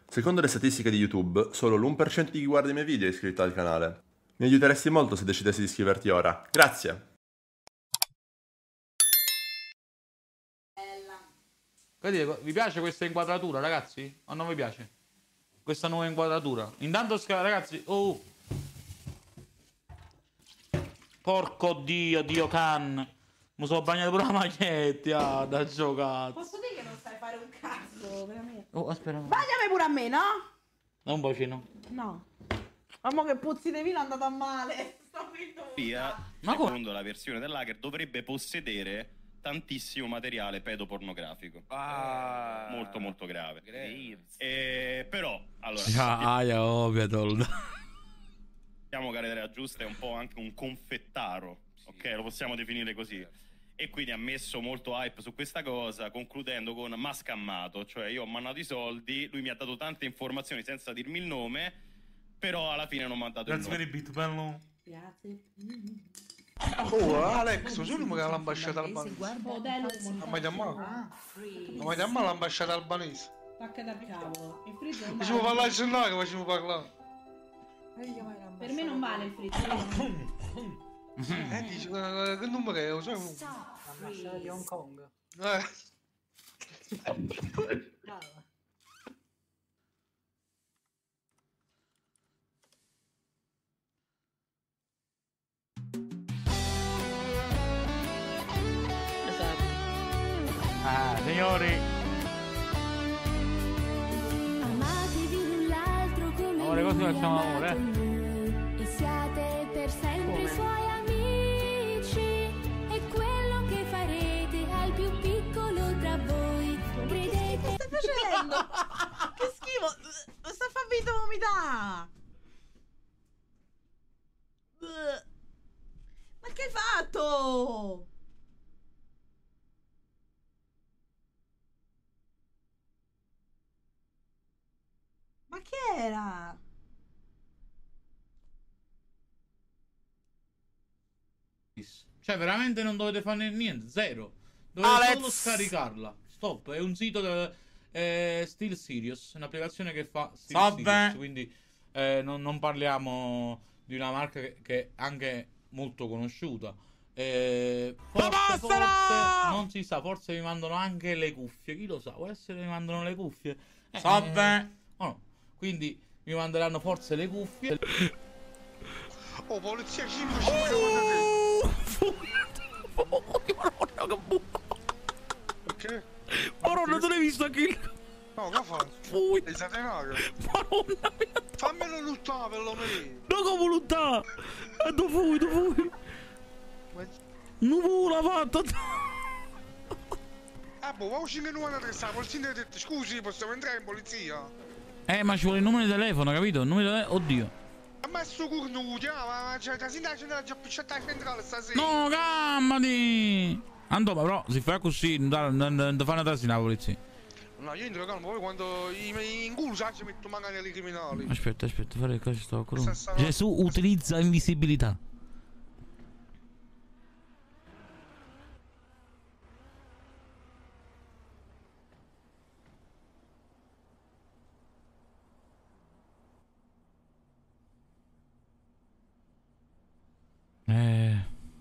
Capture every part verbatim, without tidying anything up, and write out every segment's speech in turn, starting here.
Secondo le statistiche di YouTube, solo l'uno per cento di chi guarda i miei video è iscritto al canale. Mi aiuteresti molto se decidessi di iscriverti ora. Grazie! Vedete, vi piace questa inquadratura, ragazzi? O non vi piace? Questa nuova inquadratura. Intanto, ragazzi, oh! Porco dio, dio can! Mi sono bagnato pure la maglietta, ah, da giocare. Posso dire che non sai fare un cazzo, veramente? Oh, aspetta. Bagnami pure a me, no? Non un bacino. No. Ma mo che puzzi di vino è andato a male. Sto Via, Ma secondo la versione dell'hacker, dovrebbe possedere tantissimo materiale pedopornografico. Ah, molto molto grave. E, però, allora, Ah, ja, ovvio, tolto. diciamo che l'idea giusta è un po' anche un confettaro, ok? Lo possiamo definire così. E quindi ha messo molto hype su questa cosa, concludendo con "m'ha scammato", cioè io ho mandato i soldi, lui mi ha dato tante informazioni senza dirmi il nome, però alla fine non mi ha dato il nome. Beat, bello. Grazie. oh, Alex, sono che l'ambasciata albanese. Modello. Ma mai chiamato? Ma mai chiamato l'ambasciata albanese? Tacca da cavolo. Il fritto non Facevo vale. parlare il che facevo parlare. Per me non vale il fritto. Eh, dici, eh, che numero è? Lo sai? L'ambasciata di Hong Kong. Eh. Ah, signori. Amatevi l'altro come Amore, così lui facciamo ha amore, amato noi. E siate per sempre i suoi amici. E quello che farete al più piccolo tra voi. Credete. Che stai facendo? Che schifo. Sta a far vita vomitare. Ma che hai fatto? Ma che era? Cioè, veramente non dovete fare niente, zero. Dovete Alex! solo scaricarla. Stop, è un sito del eh, Steel Sirius, un'applicazione che fa Steel Vabbè. Sirius, quindi eh, non, non parliamo di una marca che, che è anche molto conosciuta. Eh, forse, forse, non si sa, forse mi mandano anche le cuffie, chi lo sa, può essere che mi mandano le cuffie. Eh, Vabbè. eh, oh no. Quindi mi manderanno forse le cuffie. Oh, polizia cinque cinque Perché? Madonna, tu l'hai visto anche il... No, che fa? Fui. Sei satenato? Madonna mia. Fammelo luttare per lo meno. No, come lottare? E dove fui, dove fui? Non fu l'ha fatta. Ah, boh, ma uscire in una testa, la polizia ha detto, scusi, possiamo entrare in polizia? Eh, ma ci vuole il numero di telefono, capito? Il numero di telefono, oddio. Ha messo cornuti, ah, ma c'è la sindaca c'è già appicciata centrale stasera. No, calmati. Andò, però, si fa così, non non fa una tasina la polizia. No, io entro calmo, poi quando in culo sai ci metto magari alle criminali. Aspetta, aspetta, fare il caso sto Sta- sta- Gesù utilizza invisibilità. Eh...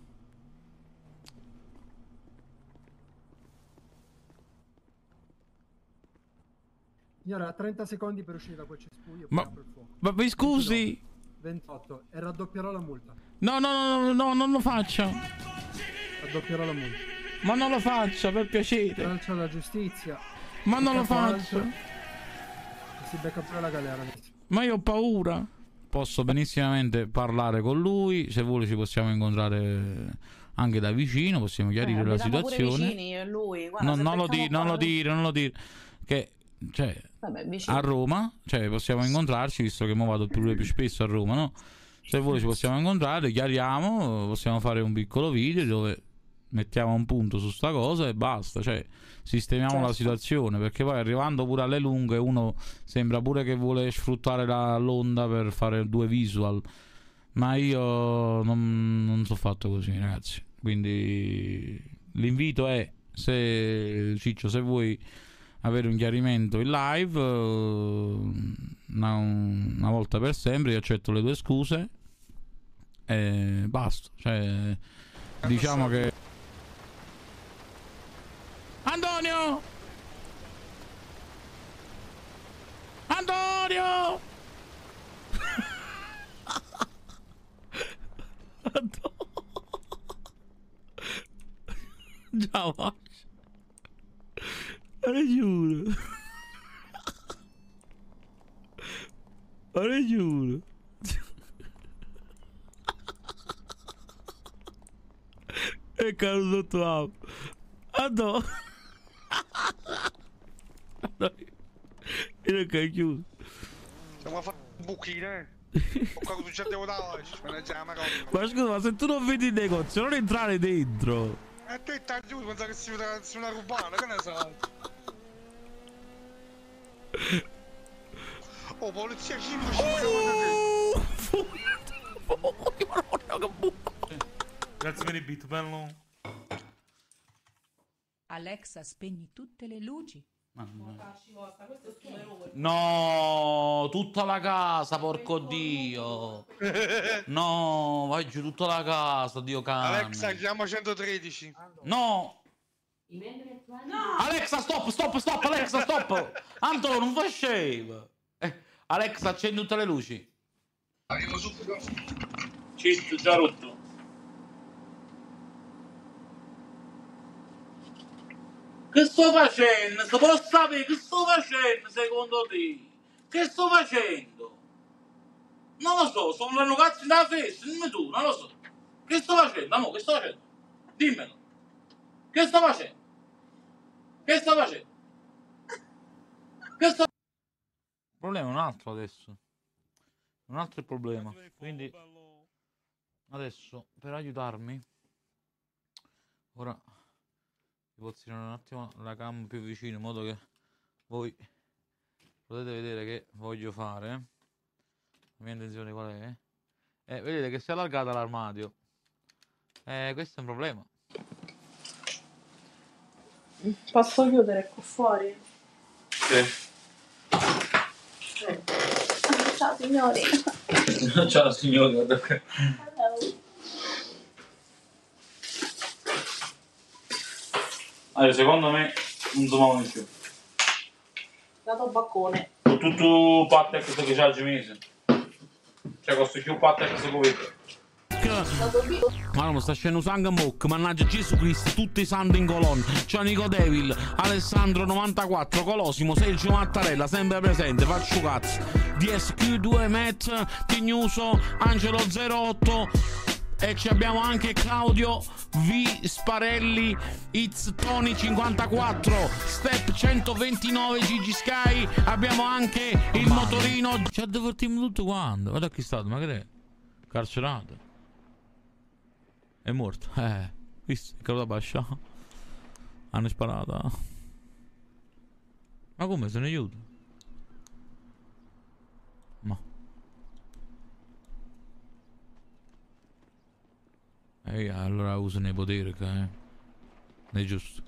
Signora, trenta secondi per uscire da quel cespuglio. Ma- poi apro il fuoco. Ma mi scusi? ventotto e raddoppierò la multa. No, no, no, no, no, non lo faccia. Raddoppierò la multa. Ma non lo faccia, per piacere. Calcio alla giustizia. Ma non lo Capoalto. faccia. E si becca pure la galera. Ma io ho paura. Posso benissimamente parlare con lui. Se vuole ci possiamo incontrare anche da vicino. Possiamo chiarire la situazione. Vicini, io e lui. Guarda, No, se non lo becchiamo dire, non lo qua- dire, non lo dire. Che, cioè, Vabbè, vicini. a Roma, cioè, possiamo incontrarci, visto che mo vado pure più spesso a Roma, no? Se vuole ci possiamo incontrare, chiariamo, possiamo fare un piccolo video dove mettiamo un punto su sta cosa e basta, cioè sistemiamo Certo. la situazione, perché poi arrivando pure alle lunghe uno sembra pure che vuole sfruttare la- l'onda per fare due visual, ma io non, non so fatto così, ragazzi. Quindi l'invito è, se Ciccio, se vuoi avere un chiarimento in live, uh, una, una volta per sempre. Io accetto le tue scuse e basta. Cioè, diciamo che Antonio! Antonio! Antonio! Ciao, ma le giuro. Ma le giuro. E caro sotto app. Antonio! Io non ho chiuso. Stiamo a fare un buchino, eh. Quando tu ci andiamo da oggi, ma scusa, ma se tu non vedi il negozio, non entrare dentro. E te stai giù, pensa che si vede su una rubana, che ne sai? Oh, polizia cinque Grazie per il beat, bello. Alexa, spegni tutte le luci. No, tutta la casa, porco Dio. No, vai giù tutta la casa, Dio cane. Alexa, chiama centotredici. No. No. Alexa, stop, stop, stop, Alexa, stop. Antonio, non fai scemo. Eh, Alexa, accendi tutte le luci. Arrivo subito. Citto, già rotto. Che sto facendo? Si può sapere che sto facendo secondo te? Che sto facendo? Non lo so, sono le cazzo da festa, dimmi tu, non lo so. Che sto facendo? Amore, che sto facendo? Dimmelo. Che sto facendo? Che sto facendo? Che sto... Il problema è un altro adesso. Un altro problema. Quindi adesso per aiutarmi ora vi posso tirare un attimo la cam più vicino in modo che voi potete vedere che voglio fare. La mia intenzione qual è? Eh, vedete che si è allargata l'armadio. Eh, questo è un problema. Posso chiudere qua fuori? Sì. Eh. Ciao signori. Ciao signori, guarda qui. Allora, secondo me non si muovono più. Dato baccone. Con tutto il patte che c'ha il cinese. Cioè, questo più patte che si può vedere. Ma non sta scendendo sangue mock, mannaggia Gesù Cristo, tutti i santi in colonna. C'è Nico Devil, Alessandro novantaquattro, Colosimo, Sergio Mattarella, sempre presente, faccio cazzo. D S Q due, Matt, Tignuso, Angelo zero otto. E ci abbiamo anche Claudio V Sparelli, It's Tony cinquantaquattro, Step centoventinove, Gigi Sky. Abbiamo anche il motorino. Ci ha divertito tutto quando? Guarda chi è stato, ma che è? Carcerato. È morto. Eh, visto? È caduto a bascia. Hanno sparato. Ma come se ne aiuta? Ma E allora usano i poteri, che eh. È giusto.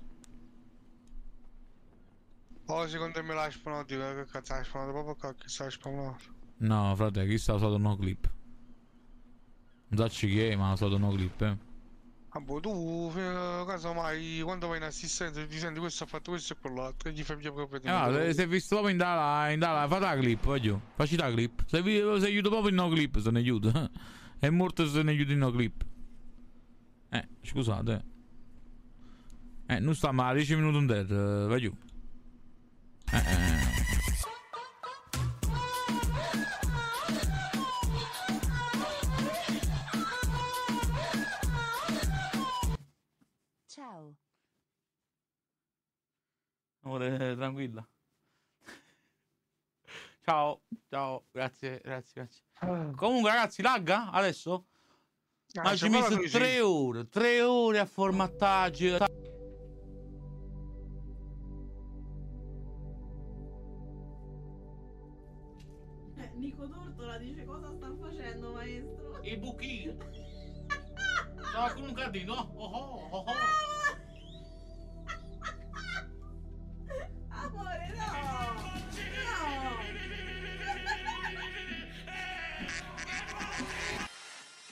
Oh, secondo me l'ha spawnato, che cazzo ha spawnato proprio qua, che sta spawnato. No, frate, chi sta usato no clip? Non so chi è, ma ha usato no clip, eh. Ah, boh, tu, eh, casomai, quando vai in assistenza ti senti questo ha fatto questo e quell'altro, e gli fai via proprio di Eh, no, se, se visto proprio in dalla, in dalla, fate la clip, voglio. Facci la clip. Se, vi, se aiuto proprio in no clip, se ne aiuto. È morto se ne aiuto in no clip. Eh, scusate. Eh, non sta male, dieci minuti in terra, vai giù. Eh, eh. Ciao. Amore, tranquilla. Ciao, ciao, grazie, grazie, grazie. Comunque ragazzi, lagga adesso? Ah, Ma ci ho messo tre ore, tre ore a formattaggi. Eh, Nico Tortola dice cosa sta facendo, maestro? Il buchino. No, con un cardino. Oh, oh, oh, oh. Amore,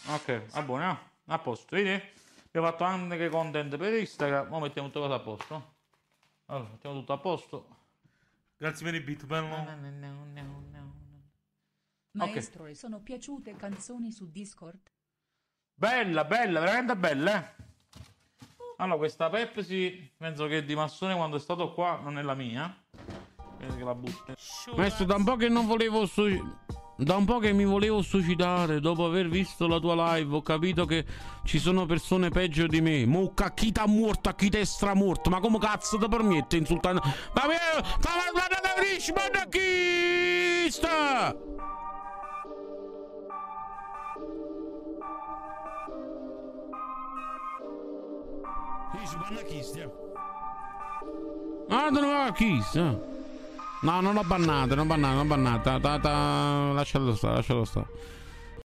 Ok, va buono, no? A posto, vedi? Abbiamo fatto anche content per Instagram, ora mettiamo tutto cosa a posto. Allora, mettiamo tutto a posto. Grazie per il beat, bello. No, no, no, no, no. Maestro, le sono piaciute canzoni su Discord? Bella, bella, veramente bella, eh? Allora, questa Pepsi, penso che di Massone quando è stato qua non è la mia. Che la butto. Maestro, da un po' che non volevo su... Da un po' che mi volevo suicidare, dopo aver visto la tua live, ho capito che ci sono persone peggio di me. Mucca, chi t'ha morto, chi t'è stramorto? Ma come cazzo ti permette insultare? Ma me... Ma da chi sta? Ah, non va chi sta? No, non l'ho bannato, non ho bannato, non ho bannato. Ta, ta, lascialo stare, lascialo stare.